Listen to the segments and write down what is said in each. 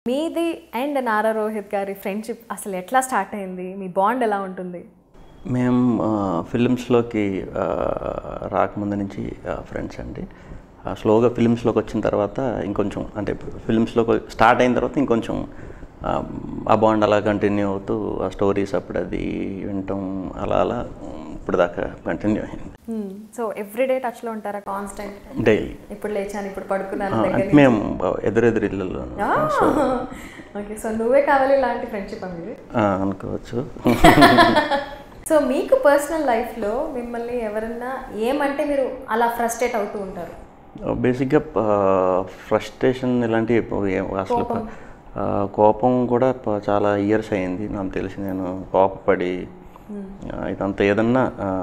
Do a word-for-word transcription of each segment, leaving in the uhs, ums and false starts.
మీది అండ్ నారా రోహిత్ గారి ఫ్రెండ్షిప్ అసలు ఎట్లా స్టార్ట్ అయింది? మీ బాండ్ ఎలా ఉంటుంది? మేము ఫిలిమ్స్లోకి రాకముందు నుంచి ఫ్రెండ్స్ అండి. స్లోగా ఫిలిమ్స్లోకి వచ్చిన తర్వాత ఇంకొంచెం అంటే ఫిలిమ్స్లోకి స్టార్ట్ అయిన తర్వాత ఇంకొంచెం ఆ బాండ్ అలా కంటిన్యూ అవుతూ ఆ స్టోరీస్ అప్పుడు అది వింటాం అలా అలా ఇప్పుడు దాకా కంటిన్యూ అయింది. సో ఎవ్రీడే టచ్లో ఉంటారా? Constant daily. ఇప్పుడు లేచాను ఇప్పుడు పడుకున్నాను మేము ఎదురెదురు ఇళ్ళలో. ఓకే, సో నువ్వే కావాలి ఇలాంటి ఫ్రెండ్షిప్ అనేది అనుకోవచ్చు. సో మీకు పర్సనల్ లైఫ్లో మిమ్మల్ని ఎవరన్నా ఏమంటే మీరు అలా ఫ్రస్ట్రేట్ అవుతూ ఉంటారు? బేసిక్గా ఫ్రస్ట్రేషన్ ఇలాంటివి అసలు కోపం కూడా చాలా ఇయర్స్ అయింది నాకు తెలిసి. నేను కోపపడి ఇదంతా ఏదన్నా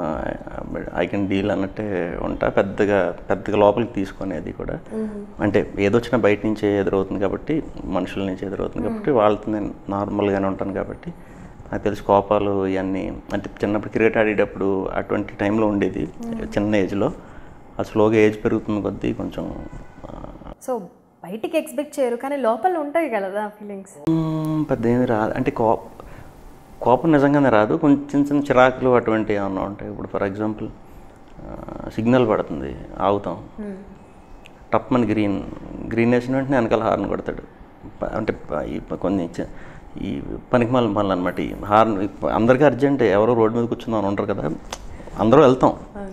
ఐ కెన్ డీల్ అన్నట్టే ఉంటా. పెద్దగా పెద్దగా లోపలికి తీసుకునేది కూడా అంటే ఏదొచ్చినా బయట నుంచే ఎదురవుతుంది కాబట్టి, మనుషుల నుంచి ఎదురవుతుంది కాబట్టి వాళ్ళతో నేను నార్మల్గానే ఉంటాను కాబట్టి నాకు తెలిసి కోపాలు ఇవన్నీ అంటే చిన్నప్పుడు క్రికెట్ ఆడేటప్పుడు అటువంటి టైంలో ఉండేది చిన్న ఏజ్లో. అది స్లోగా ఏజ్ పెరుగుతున్న కొద్దీ కొంచెం సో బయటికి ఎక్స్పెక్ట్ చేయరు కానీ లోపల ఉంటాయి కదా ఫీలింగ్స్. పెద్ద ఏమి రాదు అంటే కోప కోపం నిజంగానే రాదు. కొంచెం చిన్న చిన్న చిరాకులు అటువంటివి ఏమన్నా ఉంటాయి. ఇప్పుడు ఫర్ ఎగ్జాంపుల్ సిగ్నల్ పడుతుంది, ఆగుతాం, టప్మని గ్రీన్ గ్రీన్ వేసిన వెంటనే వెనకాల హార్న్ కొడతాడు. అంటే కొన్ని ఈ పనికి మళ్ళీ మళ్ళీ అనమాట ఈ హార్న్. అందరికీ అర్జెంట్, ఎవరో రోడ్డు మీద కూర్చుందామని ఉంటారు కదా, అందరూ వెళ్తాం.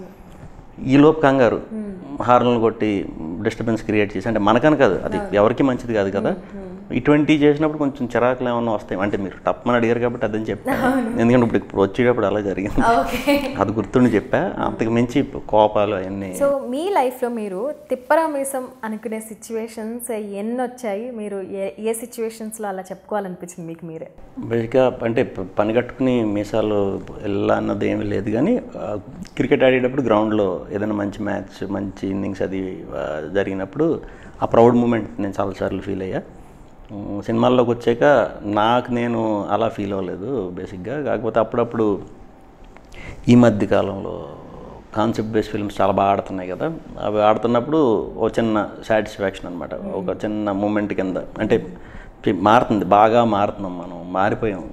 ఈ లోపు కంగారు హార్న్లు కొట్టి డిస్టర్బెన్స్ క్రియేట్ చేసి, అంటే మనకని కాదు, అది ఎవరికి మంచిది కాదు కదా. ఇటువంటి చేసినప్పుడు కొంచెం చిరాకులు ఏమన్నా వస్తాయి. అంటే మీరు టప్మని అడిగారు కాబట్టి అదని చెప్పా, ఎందుకంటే ఇప్పుడు ఇప్పుడు వచ్చేటప్పుడు అలా జరిగింది, అది గుర్తుండి చెప్పా. అంతకు మించి కోపాలు అవన్నీ. సో మీ లైఫ్లో మీరు తిప్పరామీసం అనుకునే సిచ్యువేషన్స్ ఎన్ని వచ్చాయి? మీరు ఏ ఏ సిచ్యువేషన్స్లో అలా చెప్పుకోవాలనిపించింది మీకు మీరే? బేసిక్గా అంటే పని కట్టుకుని మీసాలు వెళ్ళా అన్నది ఏమీ లేదు, కానీ క్రికెట్ ఆడేటప్పుడు గ్రౌండ్లో ఏదైనా మంచి మ్యాచ్ మంచి ఇన్నింగ్స్ అది జరిగినప్పుడు ఆ ప్రౌడ్ మూమెంట్ నేను చాలాసార్లు ఫీల్ అయ్యా. సినిమాల్లోకి వచ్చాక నాకు నేను అలా ఫీల్ అవ్వలేదు బేసిక్గా. కాకపోతే అప్పుడప్పుడు ఈ మధ్య కాలంలో కాన్సెప్ట్ బేస్డ్ ఫిల్మ్స్ చాలా బాగా ఆడుతున్నాయి కదా, అవి ఆడుతున్నప్పుడు ఒక చిన్న సాటిస్ఫాక్షన్ అనమాట, ఒక చిన్న మూమెంట్ కింద. అంటే మారుతుంది, బాగా మారుతున్నాం, మనం మారిపోయాం.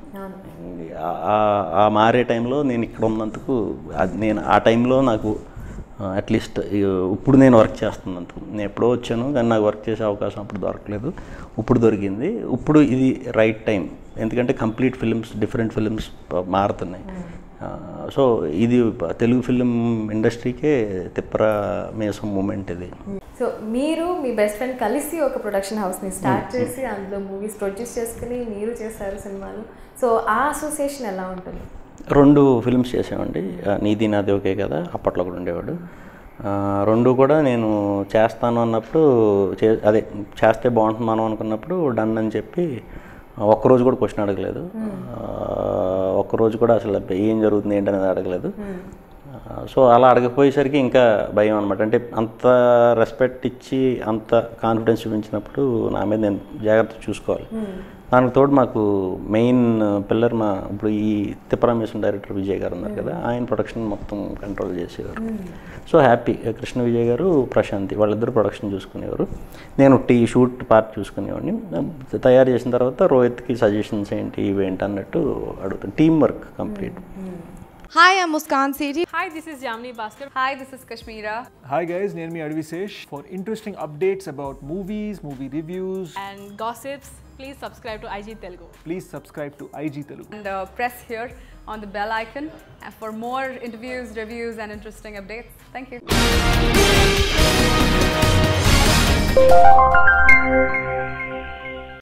ఆ మారే టైంలో నేను ఇక్కడ ఉన్నందుకు అది నేను ఆ టైంలో నాకు అట్లీస్ట్ ఇప్పుడు నేను వర్క్ చేస్తున్నందుకు, నేను ఎప్పుడో వచ్చాను కానీ నాకు వర్క్ చేసే అవకాశం అప్పుడు దొరకలేదు, ఇప్పుడు దొరికింది. ఇప్పుడు ఇది రైట్ టైం, ఎందుకంటే కంప్లీట్ ఫిలిమ్స్ డిఫరెంట్ ఫిలిమ్స్ మారుతున్నాయి. సో ఇది తెలుగు ఫిలిం ఇండస్ట్రీకే తిప్పరా మేసం మూమెంట్ ఇది. సో మీరు మీ బెస్ట్ ఫ్రెండ్ కలిసి ఒక ప్రొడక్షన్ హౌస్ని స్టార్ట్ చేసి అందులో మూవీస్ ప్రొడ్యూస్ చేసుకుని మీరు చేశారు సినిమాలు. సో ఆ అసోసియేషన్ ఎలా ఉంటుంది? రెండు ఫిల్మ్స్ చేసామండి, నీది నాది ఓకే కదా, అప్పట్లో కూడా ఉండేవాడు. రెండు కూడా నేను చేస్తాను అన్నప్పుడు చే అదే చేస్తే బాగుంటుంది మనం అనుకున్నప్పుడు డన్ అని చెప్పి ఒక్కరోజు కూడా క్వశ్చన్ అడగలేదు, ఒక్కరోజు కూడా అసలు ఏం జరుగుతుంది ఏంటనేది అడగలేదు. సో అలా అడగపోయేసరికి ఇంకా భయం అనమాట. అంటే అంత రెస్పెక్ట్ ఇచ్చి అంత కాన్ఫిడెన్స్ చూపించినప్పుడు నా మీద నేను జాగ్రత్త చూసుకోవాలి. దానికి తోడు మాకు మెయిన్ పిల్లర్ మా ఇప్పుడు ఈ తిప్పరామేశ్వరం డైరెక్టర్ విజయ్ గారు ఉన్నారు కదా, ఆయన ప్రొడక్షన్ మొత్తం కంట్రోల్ చేసేవారు. సో హ్యాపీ, కృష్ణ విజయ్ గారు ప్రశాంతి వాళ్ళిద్దరు ప్రొడక్షన్ చూసుకునేవారు, నేను టీ షూట్ పార్ట్ చూసుకునేవాడిని. తయారు చేసిన తర్వాత రోహిత్కి సజెషన్స్ ఏంటి ఇవేంటి అన్నట్టు అడుగుతాను. Team work complete. Hi, I'm Muskan Sethi. Hi, this is Jamni Bhaskar. Hi, this is Kashmira. Hi guys, name me Advisesh. For interesting updates about movies, movie reviews and gossips, please subscribe to I G Telugu. Please subscribe to I G Telugu. And uh, press here on the bell icon for more interviews, reviews and interesting updates. Thank you.